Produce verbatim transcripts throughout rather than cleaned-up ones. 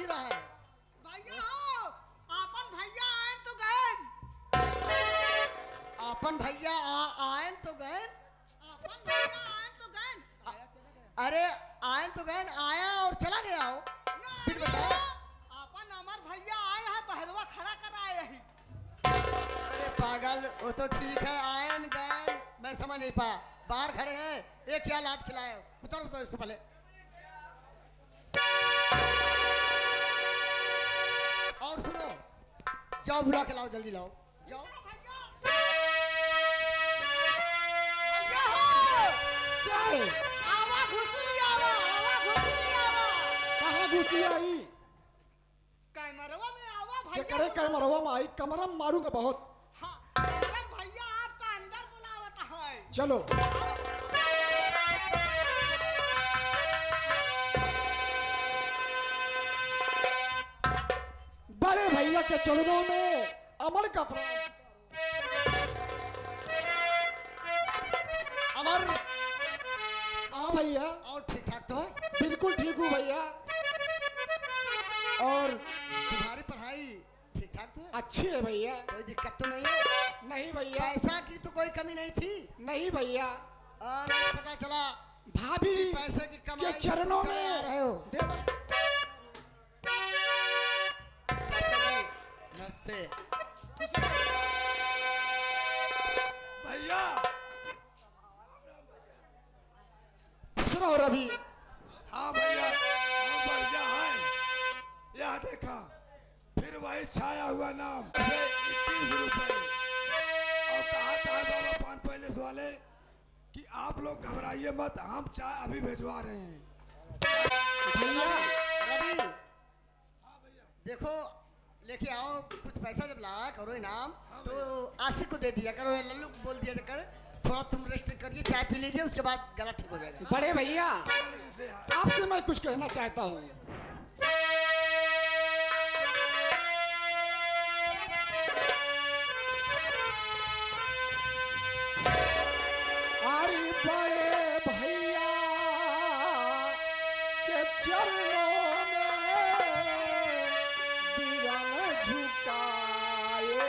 रहा है? भैया हो, आपन भैया आए तो गए। अपन भैया आए तो गए। आपन भैया आए तो गए। अरे आए तो गए, आया और चला गया हो। फिर बताओ। आपन अमर भैया आए हैं, बहरवा खड़ा कर आए हैं। अरे पागल, वो तो ठीक है, आए गए मैं समझ नहीं पाया। बाहर खड़े हैं, एक क्या लात खिलाए। उतर उतर इसको पहले। और सुनो, जाओ बुला के लाओ, जल्दी लाओ, जाओ। भैया हो, क्या है? आवा घुसरी आवा, आवा घुसरी आवा। कहाँ घुसी आई? कैमरवा में आवा क्या भैया। करे कैमरवा में आई? कमरा में मारूंगा बहुत। हाँ, कैमरम भैया आपका अंदर बुलावता है। चलो। बड़े भैया के चरणों में अमर का प्रणाम। अमर, हाँ भैया। और ठीक ठाक तो है? बिल्कुल ठीक हूँ भैया। और तुम्हारी पढ़ाई ठीक ठाक तो है? अच्छी है भैया। कोई दिक्कत तो नहीं है? नहीं भैया। पैसा की तो कोई कमी नहीं थी? नहीं भैया। और पता चला भाभी पैसे की कमाई के चरणों तुम चले आ रहे में हो। देव- नमस्ते भैया। खुश रहो रवि। हाँ भैया, हम बढ़िया हैं। यह देखा, फिर वही छाया हुआ नाम इक्कीस रुपए। और कहा था बाबा पान पैलेस वाले कि आप लोग घबराइए मत, हम चाय अभी भिजवा रहे हैं। भैया रवि, देखो लेके आओ कुछ पैसा, जब लाया करो इनाम तो आशिक को दे दिया करो, लल्लू को बोल दिया कर थोड़ा तुम रेस्ट करिए, चाय पी लीजिए, उसके बाद गला ठीक हो जाएगा। बड़े भैया, आपसे मैं कुछ कहना चाहता हूँ। अरे बड़े भैया के चरणों में बिरन झुकाए।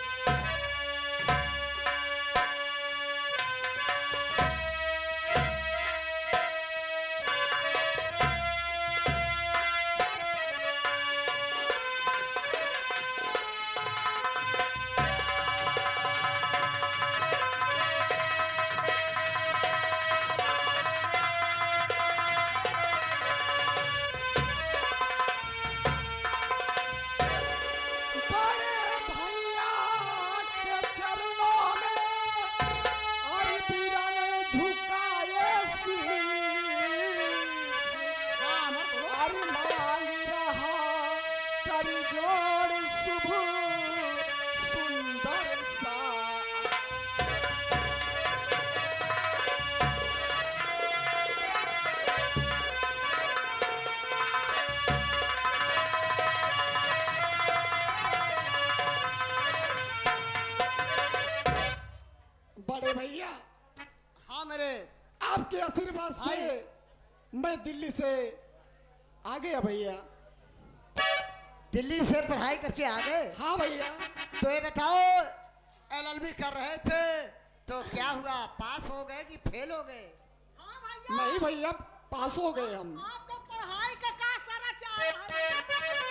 बड़े भैया, हाँ मेरे आपके आशीर्वाद से मैं दिल्ली से आ गया भैया। दिल्ली से पढ़ाई करके आ गए? हाँ भैया। तो ये बताओ, एलएलबी कर रहे थे तो क्या हुआ, पास हो गए कि फेल हो गए? हाँ भैया। नहीं भैया, पास हो गए हम। आपको पढ़ाई का का सारा चाह रहा है।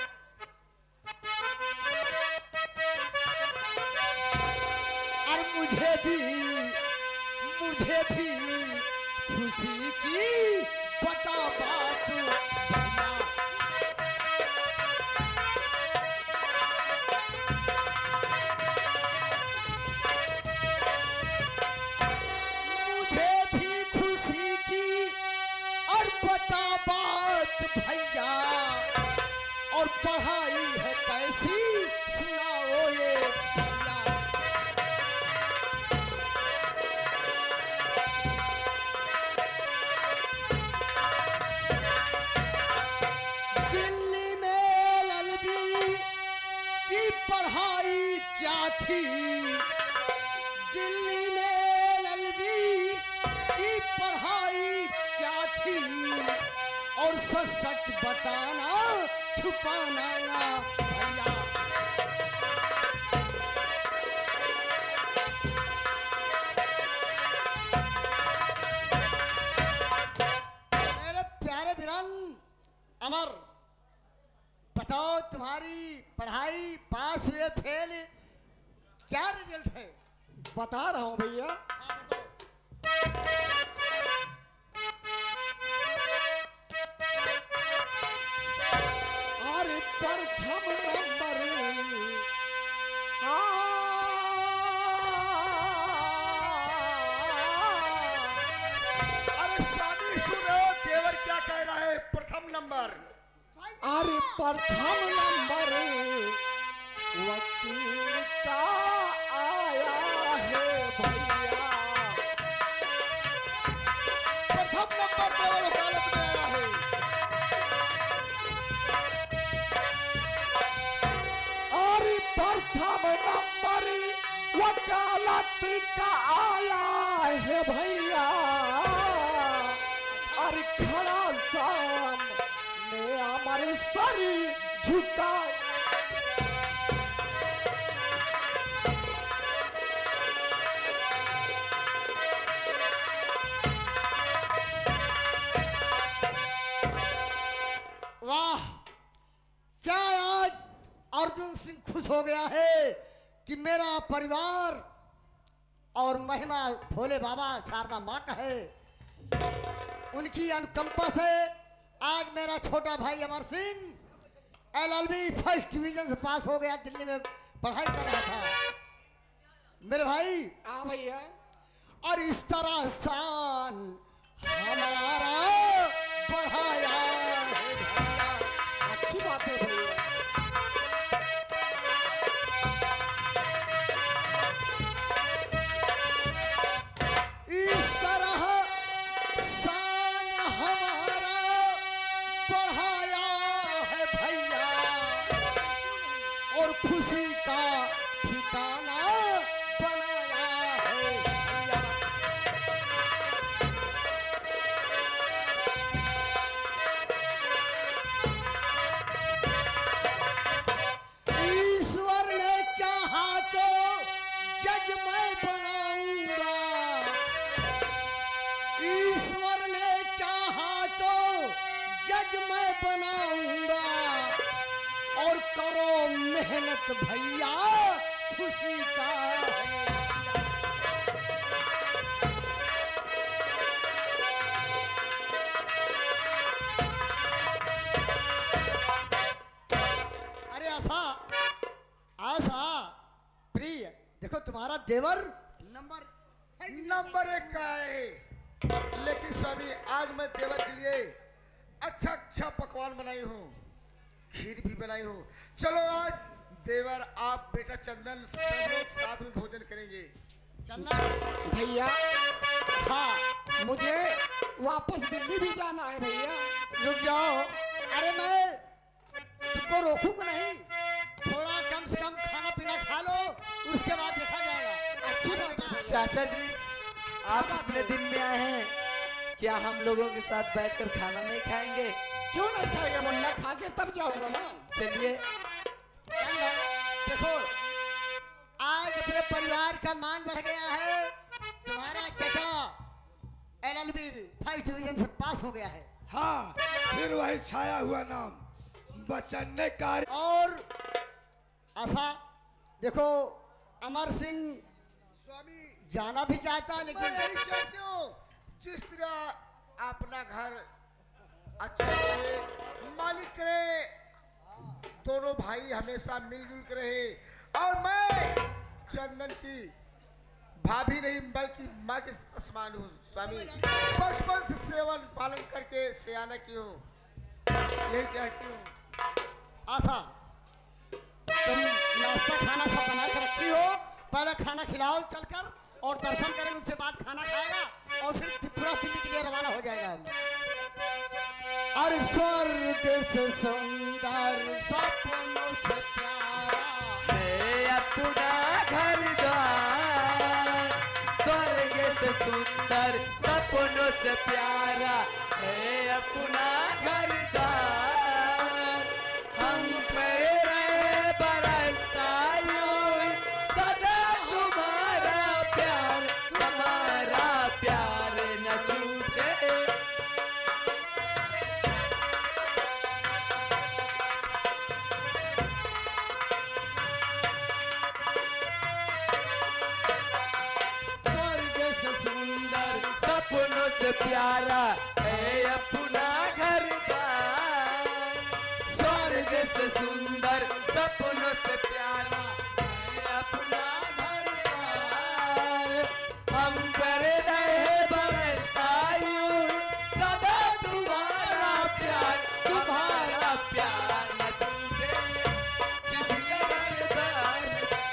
और मुझे भी मुझे भी खुशी की बता बात भैया। मुझे भी खुशी की और बता बात भैया, और पढ़ाई है कैसी सुनाओ ये भैया। दिल्ली में एलएलबी की पढ़ाई क्या थी, दिल्ली में एलएलबी की पढ़ाई क्या थी, और सच सच बताना छुपाना ना भैया। मेरे प्यारे वीरन अमर, बताओ तुम्हारी पढ़ाई पास हुए फेल, क्या रिजल्ट है? बता रहा हूँ भैया। हाँ, बताओ। अरे प्रथम नंबर आ, अरे स्वामी सुनो, देवर क्या कह रहा है? प्रथम नंबर। अरे प्रथम नंबर वकील का आया है भैया। प्रथम नंबर देवर वकालत में आया है। अरे प्रथम नंबर वकालत का आया है भैया। अरे खड़ा सामने हमारे सर झुका। वाह, क्या आज अर्जुन सिंह खुश हो गया है कि मेरा परिवार और महिमा भोले बाबा शारदा माँ का है। उनकी अनुकंपा से आज मेरा छोटा भाई Amar Singh L L B first division से पास हो गया, दिल्ली में पढ़ाई कर रहा था। मेरे भाई हाँ भैया। और इस तरह शान हमारा बढ़ाया है भैया। अच्छी बात है भैया। इस तरह शान हमारा बढ़ाया है भैया, और खुशी का ठिकाना बनाया है भैया। ईश्वर ने चाहा तो जज मैं बनाऊंगा, ईश्वर ने चाहा तो जज मैं बनाऊंगा, और करो मेहनत भैया खुशी का है भैया। अरे आशा, आशा प्रिय, देखो तुम्हारा देवर नंबर नंबर एक का है। लेकिन स्वामी आज मैं देवर के लिए अच्छा अच्छा पकवान बनाई हूँ, खीर भी बनाई हूँ। चलो आज देवर आप बेटा चंदन सब लोग साथ में भोजन करेंगे। चंदन भैया हाँ, मुझे वापस दिल्ली भी जाना है भैया। रुक जाओ। अरे मैं तुमको रोकूंगा नहीं, थोड़ा कम से कम खाना पीना खा लो, उसके बाद देखा जाएगा। अच्छी अरे बात है। चाचा जी, आप इतने दिन में आए हैं, क्या हम लोगों के साथ बैठकर खाना नहीं खाएंगे? क्यों नहीं खाएगा मुन्ना, खा के तब जाऊंगा ना। चलिए। चंदन देखो, आज अपने परिवार का मान बढ़ गया है। तुम्हारा चचा L L B first division से पास हो गया है। हाँ, फिर वही छाया हुआ नाम बच्चन ने कार्य। और आशा देखो, अमर सिंह स्वामी जाना भी चाहता मैं लेकिन यही चाहती हूँ, जिस तरह अपना घर अच्छे से मालिक करे, दोनों भाई हमेशा मिलजुल कर रहे, और मैं चंदन की भाभी नहीं बल्कि माँ के समान हूँ स्वामी। बचपन से सेवन पालन करके सियाना की हूँ, यही चाहती हूँ। आशा तुम नाश्ता खाना सब बना कर रखी हो, पहले खाना खिलाओ चलकर, और दर्शन करेंगे, उसके बाद खाना खाएगा और फिर पूरा दिल्ली के लिए रवाना हो जाएगा। अरे स्वर्ग से सुंदर सपनों से प्यारा है अपना घर द्वार, स्वर्ग से सुंदर सपनों से प्यारा है अपना घर द्वार। प्यारा है अपना घर द्वार, स्वर्ग से सुंदर सपनों से प्यारा है अपना घर द्वार। हम पर रहे बरसता यूं सदा तुम्हारा प्यार, तुम्हारा प्यार न छूटे किसी के घर द्वार।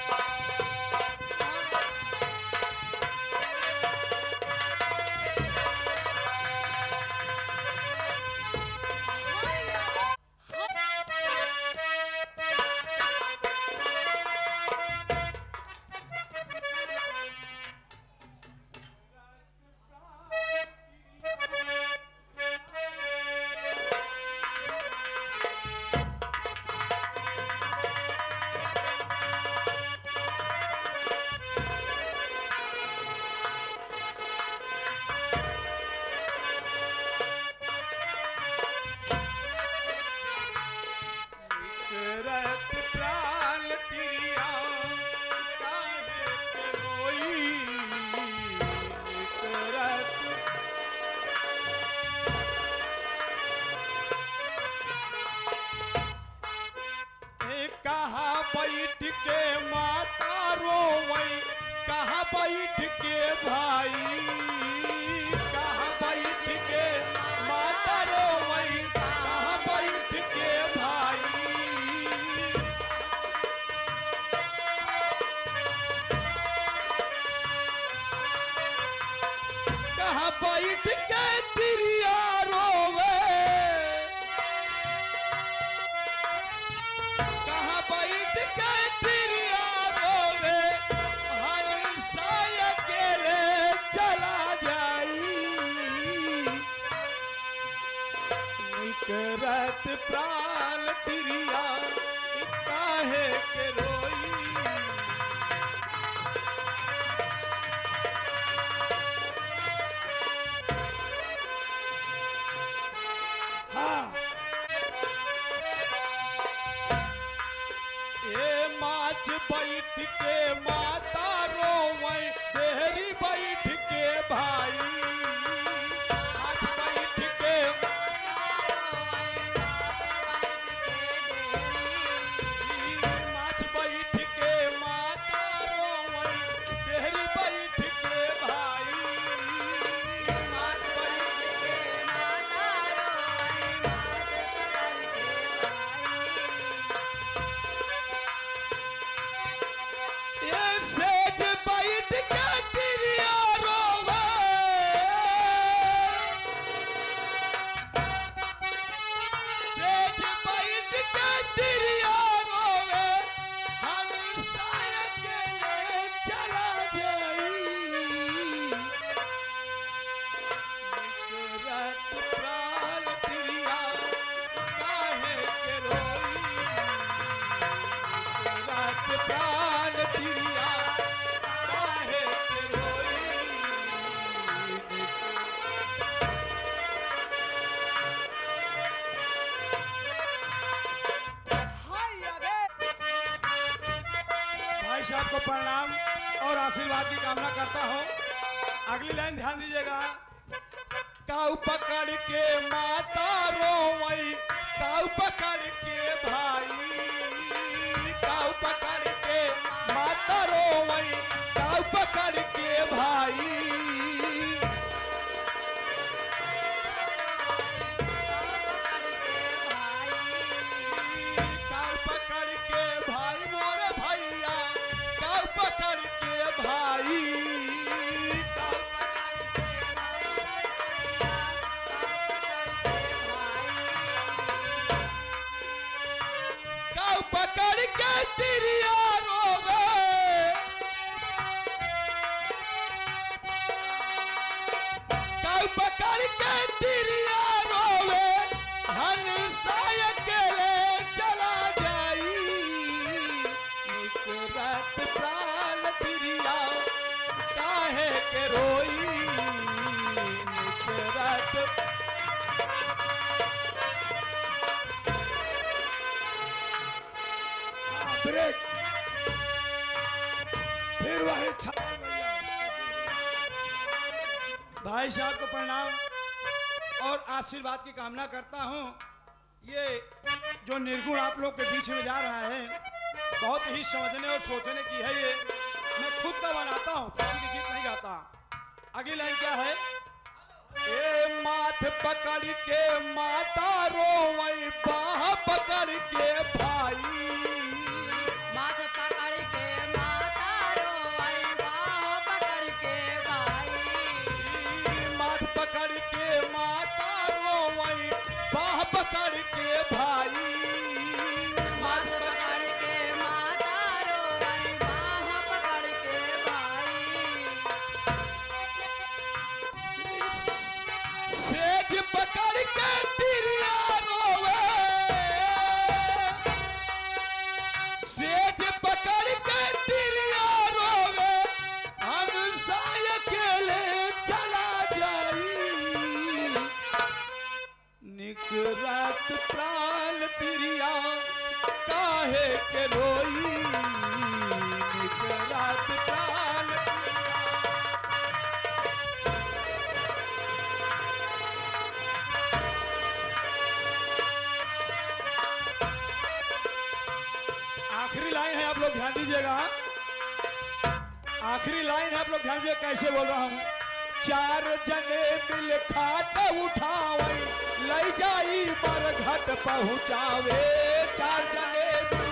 करत प्राण तिरिया काहे के रोई, करत ए कहाँ बैठ के माता रोवई, कहाँ बैठ के भाई, कहाँ बैठ के माता रोवई, कहाँ बैठ के भाई। कहाँ बैठ के तिरिया रोवे, कहाँ बैठ के तिरिया रोवे, हंसा अकेले चला जाई। निकरत प्राण तिरिया काहे के रोई। हाँ ए माच बैठ के माता रोवई, देहरी बैठ के भाई, माच बैठ के माच बैठ के माता रोवई, देहरी बैठ के भाई, माच बैठ के माता रोवई, माच पकड़ के भाई। एक सेज बैठ के तिरिया रोवे, सेज बैठ के तिरिया रोवे, हंसा अकेले चला जाई। निकरत प्राण तिरिया काहे के रोई, निकरत प्राण तिरिया काहे के रोई। भाई साहब को प्रणाम और आशीर्वाद की कामना करता हूँ। अगली लाइन ध्यान दीजिएगा। काऊ पकड़ के माता रोवई, काऊ पकड़ के भाई, काऊ पकड़ के माता रोवई, काऊ पकड़ के भाई। काऊ पकड़ के भाई मोरे भैया, काऊ पकड़ के भाई, काऊ काऊ पकड़ के तिरिया रोवे, काऊ पकड़ के तिरिया रोवे, हंसा अकेले चला जाई। निकरत प्राण तिरिया काहे के रोई, निकरत ब्रेक, फिर वही छा। भाई साहब को प्रणाम। और आशीर्वाद की कामना करता हूँ। ये जो निर्गुण आप लोग के बीच में जा रहा है बहुत ही समझने और सोचने की है। ये मैं खुद का बनाता हूँ, किसी के गीत नहीं गाता। अगली लाइन क्या है? ए माथ पकड़ के माता रोवई, बाह पकड़ के भाई। माथ पकड़ के माता रोवई, बाह पकड़ के भाई। माथ पकड़ के माता रोवई, बाह पकड़ के भाई। माथ पकड़ के माता रोवई, बाह पकड़ के भाई। सेज पकड़ के तिरिया रोवे, सेज पकड़ के तिरिया रोवे, अनुसाय अकेले चला जाई। निकरात प्राण तिरिया काहे के रोई, निकरात प्राण आखिरी लाइन है, आप लोग ध्यान दीजिएगा। आखिरी लाइन है, आप लोग ध्यान दीजिए कैसे बोल रहा हूं। चार जने मिल खाट उठावे, लई जाई मर घट पहुंचावे। चार जने मिल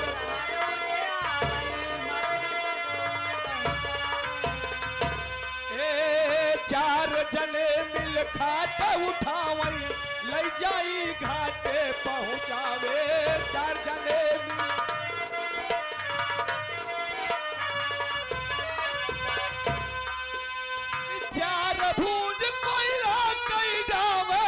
ए चार जने मिल खाट उठावे, लई जाई घाटे पहुंचावे। चार जने मिल चार भूंज कोयला कई डावे,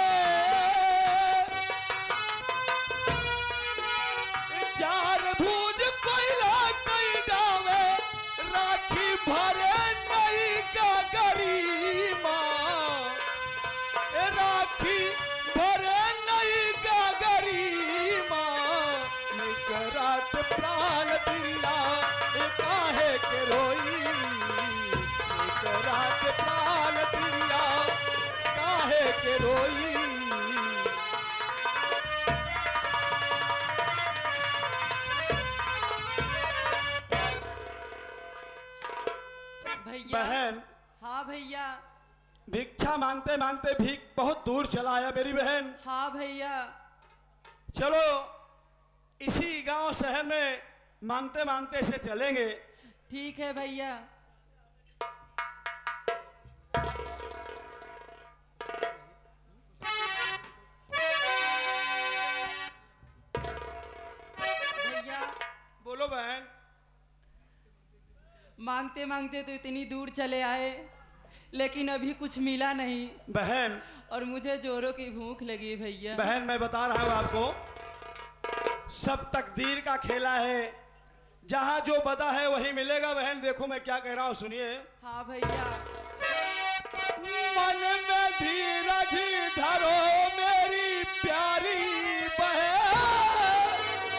चार भूंज कोयला कई डावे, राखी भरे नई गागरी माँ। राखी भरे नई गागरी माँ। निकरात प्राण तिरिया काहे के रोई, रात प्राण तिरिया काहे के रोई। भैया। बहन, हाँ भैया। भिक्षा मांगते मांगते भीख बहुत दूर चला आया मेरी बहन। हाँ भैया। चलो इसी गांव शहर में मांगते मांगते से चलेंगे। ठीक है भैया। भैया बोलो बहन। मांगते मांगते तो इतनी दूर चले आए, लेकिन अभी कुछ मिला नहीं बहन, और मुझे जोरों की भूख लगी भैया। बहन मैं बता रहा हूं आपको, सब तकदीर का खेला है। जहां जो बदा है वही मिलेगा। बहन देखो मैं क्या कह रहा हूं, सुनिए। हाँ भैया। मन में धीरज धरो मेरी प्यारी बहन,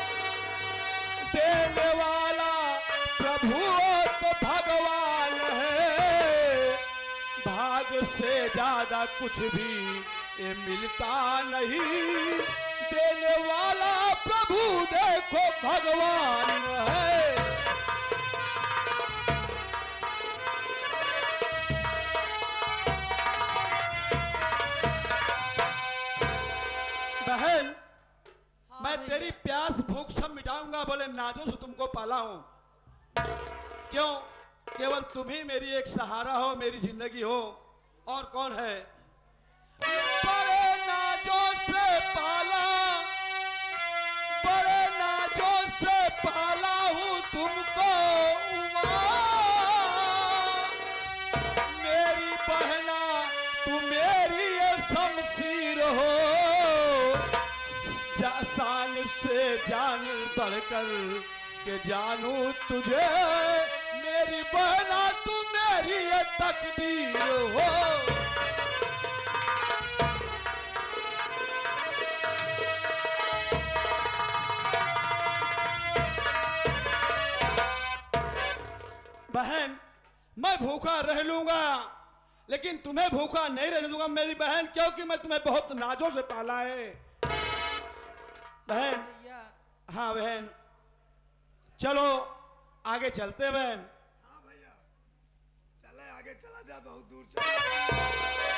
देने वाला प्रभु तो भगवान है। भाग से ज्यादा कुछ भी ये मिलता नहीं, देने वाला प्रभु देखो भगवान है। बहन हाँ मैं भैया। तेरी प्यास भूख सब मिटाऊंगा। बोले नाजों से तुमको पाला हूं। क्यों? केवल तुम ही मेरी एक सहारा हो, मेरी जिंदगी हो। और कौन है? बड़े नाजों से पाला, बड़े नाजों से पाला हूं तुमको उमा। मेरी बहना तू मेरी ये शमशीर हो, शान से जान बढ़कर के जानू तुझे। मेरी बहना तू मेरी ये तकदीर हो। बहन मैं भूखा रह लूंगा, लेकिन तुम्हें भूखा नहीं रहने दूंगा मेरी बहन, क्योंकि मैं तुम्हें बहुत नाजों से पाला है बहन। भैया हाँ बहन, चलो आगे चलते हैं बहन। हाँ भैया चले आगे, चला जा बहुत दूर चला।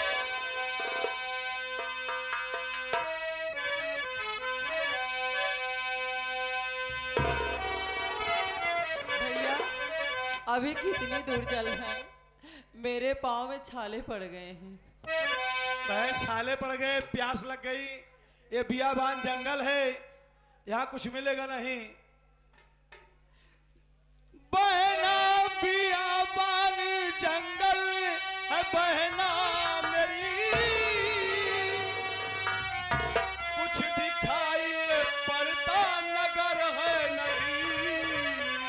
भैया अभी कितनी दूर चल रहे हैं, मेरे पाँव में छाले पड़ गए हैं। बहन छाले पड़ गए, प्यास लग गई, ये बियाबान जंगल है, यहाँ कुछ मिलेगा नहीं। बहना बियाबान जंगल है बहना मेरी, कुछ दिखाई पड़ता नगर है नहीं,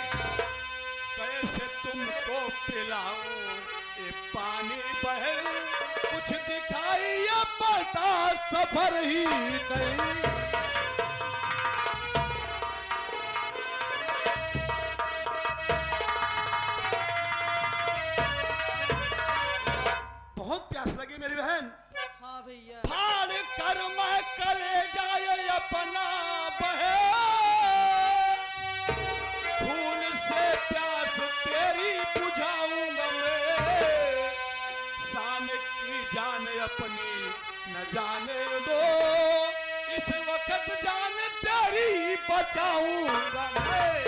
कैसे तुमको पिलाऊं ये पानी बहन, कुछ दिखाई पड़ता सफर ही नहीं। बहुत प्यास लगी मेरी बहन। हाँ भैया। फाड़ कर मैं कले जाए अपना बहे, खून से प्यास तेरी बुझाऊंगा मैं, शान की जान अपनी न जाने दो, इस वक्त जान तेरी बचाऊंगा मैं।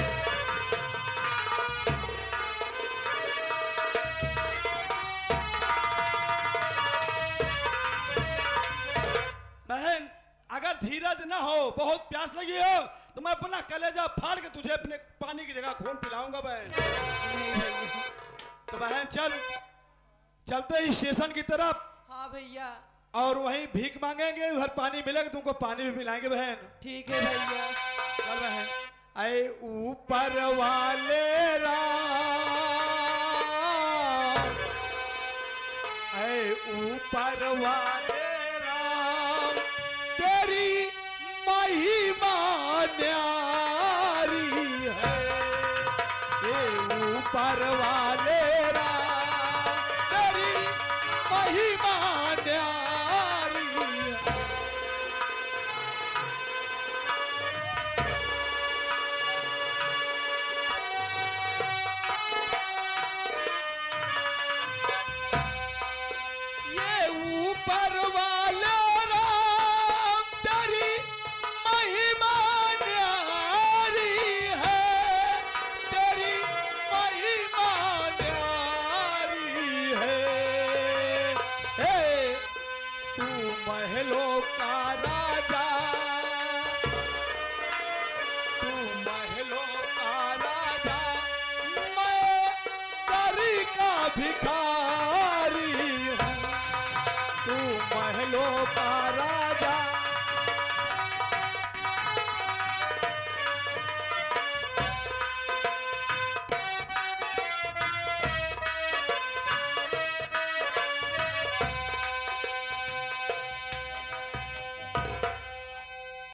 बहन अगर धीरज ना हो, बहुत प्यास लगी हो, तो मैं अपना कलेजा फाड़ के तुझे अपने पानी की जगह खून पिलाऊंगा बहन। नहीं भैया। तो बहन चल, चलते ही स्टेशन की तरफ, हाँ भैया। और वहीं भीख मांगेंगे, उधर पानी मिलेगा, तुमको पानी भी पिलाएंगे बहन। ठीक है भैया। चल बहन। ऐ ऊपर वाले राम, ऐ ऊपर वाले राम, तेरी महिमा न्यारी है, ये ऊपर वाले राम, तेरी महिमा न्यारी है। ये ऊपर वाले राम, तेरी महिमा न्यारी है, तेरी महिमा न्यारी है। हे तू महलों का राजा